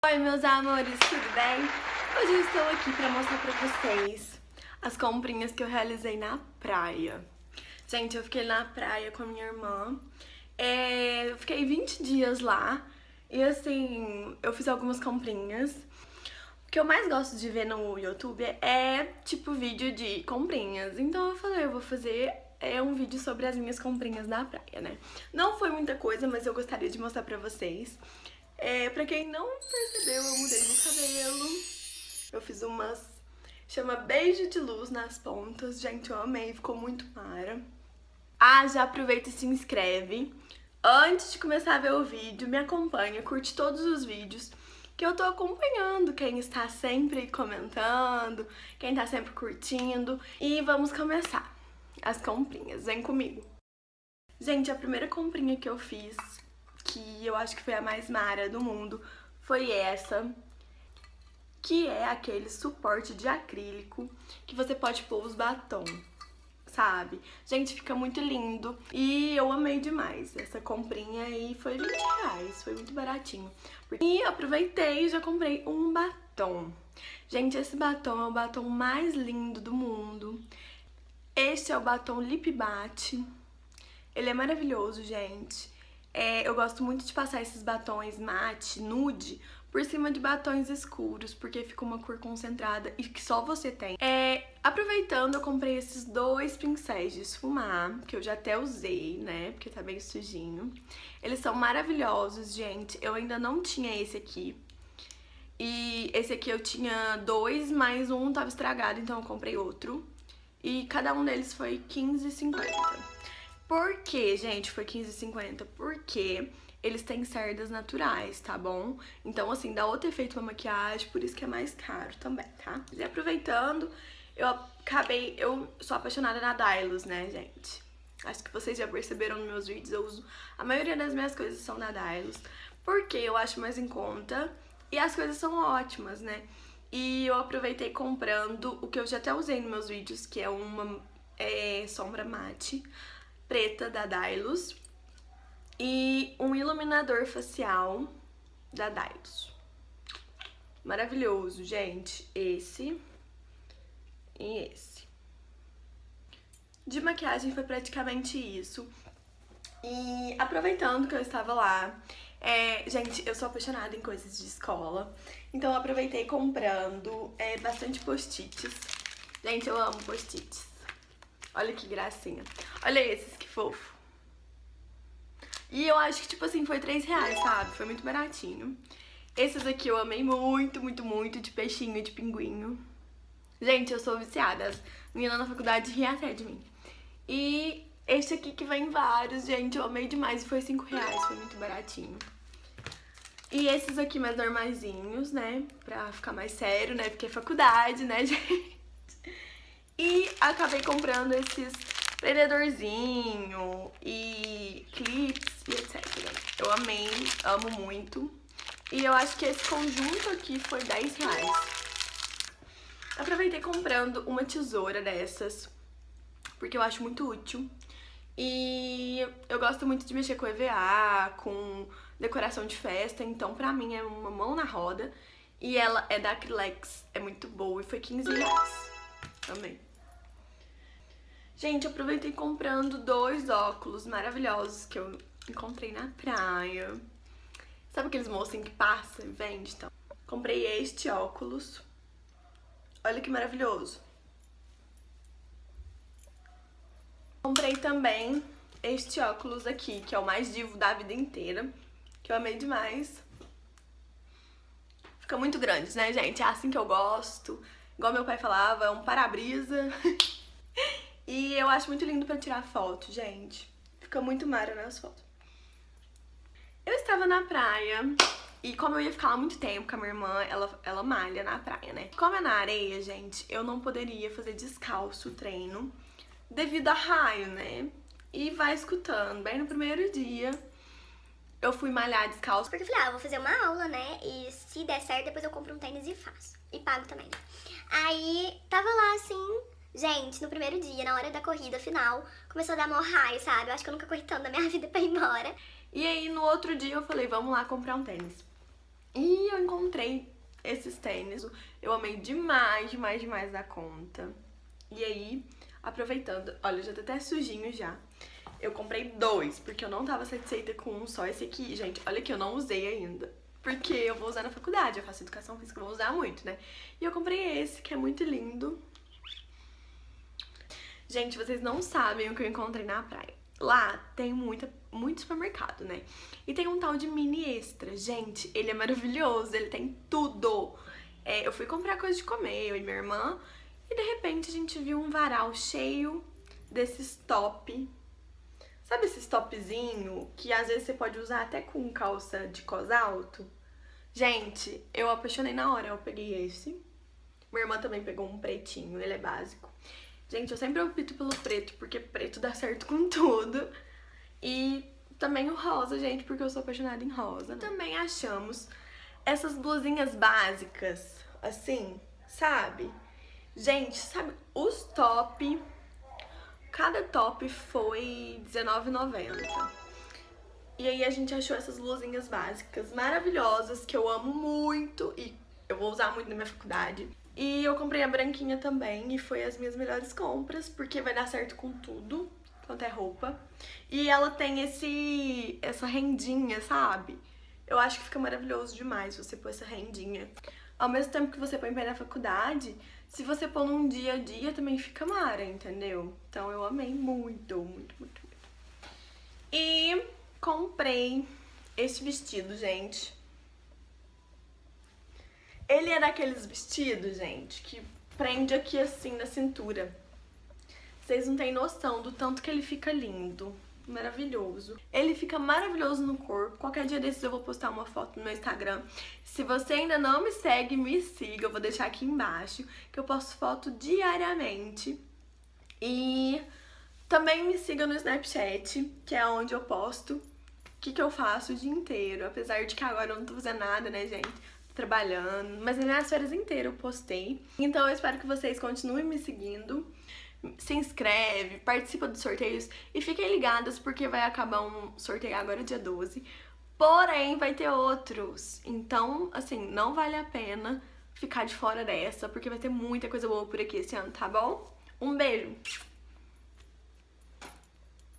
Oi, meus amores, tudo bem? Hoje eu estou aqui para mostrar para vocês as comprinhas que eu realizei na praia. Gente, eu fiquei na praia com a minha irmã. Eu fiquei 20 dias lá e assim, eu fiz algumas comprinhas. O que eu mais gosto de ver no YouTube é tipo vídeo de comprinhas. Então eu falei, eu vou fazer um vídeo sobre as minhas comprinhas na praia, né? Não foi muita coisa, mas eu gostaria de mostrar pra vocês. Pra quem não percebeu, eu mudei meu cabelo. Eu fiz chama beijo de luz nas pontas. Gente, eu amei, ficou muito mara. Já aproveita e se inscreve. Antes de começar a ver o vídeo, me acompanha, curte todos os vídeos que eu tô acompanhando, quem está sempre comentando, quem tá sempre curtindo. E vamos começar as comprinhas, vem comigo. Gente, a primeira comprinha que eu fiz, que eu acho que foi a mais mara do mundo, foi essa, que é aquele suporte de acrílico que você pode pôr os batons, sabe? Gente, fica muito lindo e eu amei demais essa comprinha aí, foi 20 reais, foi muito baratinho. E aproveitei e já comprei um batom. Gente, esse batom é o batom mais lindo do mundo. Este é o batom Lip Matte. Ele é maravilhoso, gente. Eu gosto muito de passar esses batons mate, nude, por cima de batons escuros, porque fica uma cor concentrada e que só você tem. Aproveitando, eu comprei esses dois pincéis de esfumar, que eu já até usei, né, porque tá bem sujinho. Eles são maravilhosos, gente. Eu ainda não tinha esse aqui. E esse aqui eu tinha dois, mas um tava estragado, então eu comprei outro. E cada um deles foi R$15,50. Por que, gente, foi R$15,50? Porque eles têm cerdas naturais, tá bom? Então, assim, dá outro efeito na maquiagem, por isso que é mais caro também, tá? E aproveitando, eu sou apaixonada na Dylos, né, gente? Acho que vocês já perceberam nos meus vídeos, a maioria das minhas coisas são da Dylos, porque eu acho mais em conta e as coisas são ótimas, né? E eu aproveitei comprando o que eu já até usei nos meus vídeos, que é uma sombra mate preta da Dylos e um iluminador facial da Dylos. Maravilhoso, gente. Esse e esse. De maquiagem foi praticamente isso. E aproveitando que eu estava lá, gente, eu sou apaixonada em coisas de escola, então eu aproveitei comprando bastante post-its. Gente, eu amo post-its. Olha que gracinha. Olha esses, que fofo. E eu acho que, tipo assim, foi R$3, sabe? Foi muito baratinho. Esses aqui eu amei muito, muito, muito, de peixinho, de pinguinho. Gente, eu sou viciada. As meninas na faculdade riam até de mim. E esse aqui que vem vários, gente, eu amei demais. E foi R$5, foi muito baratinho. E esses aqui mais normaisinhos, né? Pra ficar mais sério, né? Porque é faculdade, né, gente? E acabei comprando esses prendedorzinho e clips e etc. Eu amei, amo muito. E eu acho que esse conjunto aqui foi R$10. Aproveitei comprando uma tesoura dessas, porque eu acho muito útil. E eu gosto muito de mexer com EVA, com decoração de festa, então pra mim é uma mão na roda. E ela é da Acrylex, é muito boa e foi R$15. Amei. Gente, eu aproveitei comprando dois óculos maravilhosos que eu encontrei na praia. Sabe aqueles mocinhos que passa e vende? Então, comprei este óculos. Olha que maravilhoso. Comprei também este óculos aqui, que é o mais divo da vida inteira, que eu amei demais. Fica muito grande, né, gente? É assim que eu gosto. Igual meu pai falava, é um para-brisa. E eu acho muito lindo pra tirar foto, gente. Fica muito mara nas fotos. Eu estava na praia e como eu ia ficar lá muito tempo com a minha irmã, ela malha na praia, né? Como é na areia, gente, eu não poderia fazer descalço o treino devido a raio, né? E vai escutando. Bem no primeiro dia, eu fui malhar descalço. Porque eu falei, eu vou fazer uma aula, né? E se der certo, depois eu compro um tênis e faço. E pago também. Aí, tava lá assim, gente, no primeiro dia, na hora da corrida final, começou a dar mó raio, sabe? Eu acho que eu nunca corri tanto na minha vida pra ir embora. E aí, no outro dia, eu falei, vamos lá comprar um tênis. E eu encontrei esses tênis. Eu amei demais, demais, demais da conta. E aí, aproveitando, olha, já tá até sujinho já. Eu comprei 2, porque eu não tava satisfeita com um só. Esse aqui, gente, olha que eu não usei ainda. Porque eu vou usar na faculdade, eu faço educação física, eu vou usar muito, né? E eu comprei esse, que é muito lindo. Gente, vocês não sabem o que eu encontrei na praia. Lá tem muito supermercado, né? E tem um tal de Mini Extra. Gente, ele é maravilhoso, ele tem tudo. Eu fui comprar coisa de comer, eu e minha irmã, e de repente a gente viu um varal cheio desses top. Sabe esses topzinho que às vezes você pode usar até com calça de cos alto? Gente, eu apaixonei na hora, eu peguei esse. Minha irmã também pegou um pretinho, ele é básico. Gente, eu sempre opto pelo preto, porque preto dá certo com tudo. E também o rosa, gente, porque eu sou apaixonada em rosa. E também achamos essas blusinhas básicas, assim, sabe? Gente, sabe, os top, cada top foi R$19,90. E aí a gente achou essas blusinhas básicas maravilhosas, que eu amo muito e eu vou usar muito na minha faculdade. E eu comprei a branquinha também e foi as minhas melhores compras, porque vai dar certo com tudo, quanto é roupa. E ela tem essa rendinha, sabe? Eu acho que fica maravilhoso demais você pôr essa rendinha. Ao mesmo tempo que você põe pé na faculdade, se você pôr num dia a dia também fica mara, entendeu? Então eu amei muito, muito, muito, muito. E comprei este vestido, gente. Ele é daqueles vestidos, gente, que prende aqui assim na cintura. Vocês não têm noção do tanto que ele fica lindo. Maravilhoso. Ele fica maravilhoso no corpo. Qualquer dia desses eu vou postar uma foto no meu Instagram. Se você ainda não me segue, me siga. Eu vou deixar aqui embaixo, que eu posto foto diariamente. E também me siga no Snapchat, que é onde eu posto o que eu faço o dia inteiro. Apesar de que agora eu não tô fazendo nada, né, gente? Tô trabalhando. Mas nas minhas férias inteiras eu postei. Então eu espero que vocês continuem me seguindo. Se inscreve, participa dos sorteios e fiquem ligadas porque vai acabar um sorteio agora dia 12. Porém, vai ter outros. Então, assim, não vale a pena ficar de fora dessa, porque vai ter muita coisa boa por aqui esse ano, tá bom? Um beijo!